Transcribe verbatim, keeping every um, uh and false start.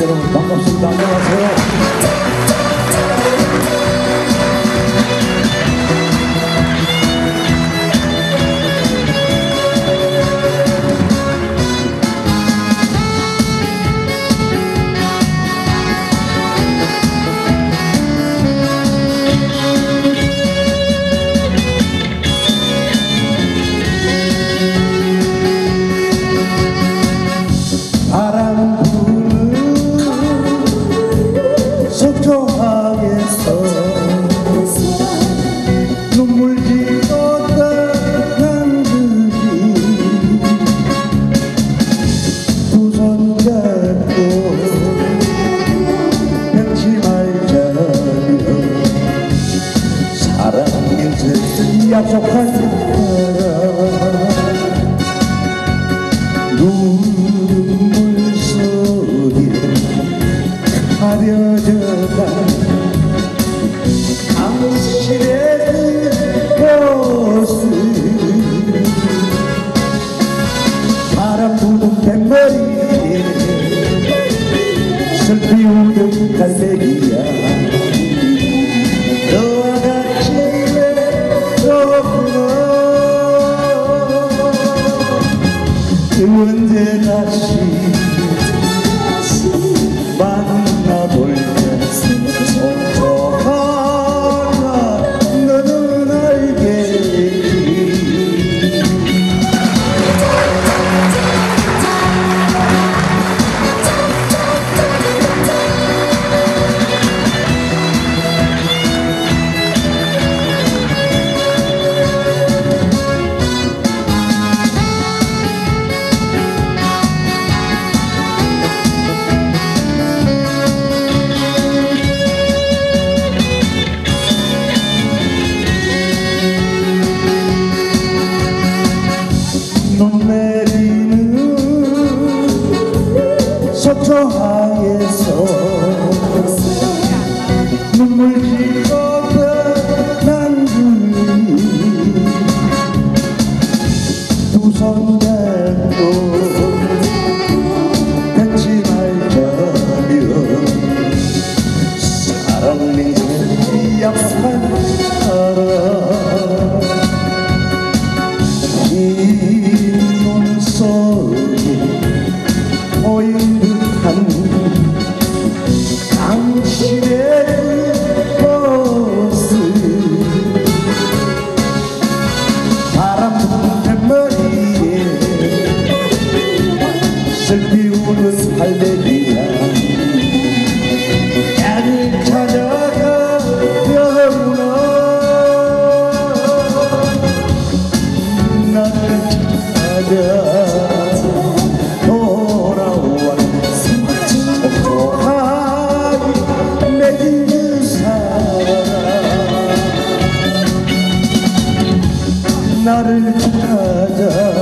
여러분 반갑습니다. 안녕하세요. 바람 부는 속초항에서 눈물 지었던 남들이 두 손 잡고 벽지 말자며 사랑의 뜻을 약속한 사람 눈물 속에 가려져간 당신의 그 모습 바람 부는 뱃머리에 슬피 우는 갈매기야 너와 같이 외롭구나 언제 다시 만나볼까 속초하나 너는 알겠지 눈 내리는 속초항에서 눈물 지었던 남들이 두 손 잡고 뱉지 말자며 사랑의 약속한 사람 흰눈 속에 보인 듯한 당신의 모습 바람 부는 뱃머리에 슬피 우는 갈매기야 나를 찾아가려구나 나를 찾아 돌아와 속초하기 맺은 사람 나를 찾아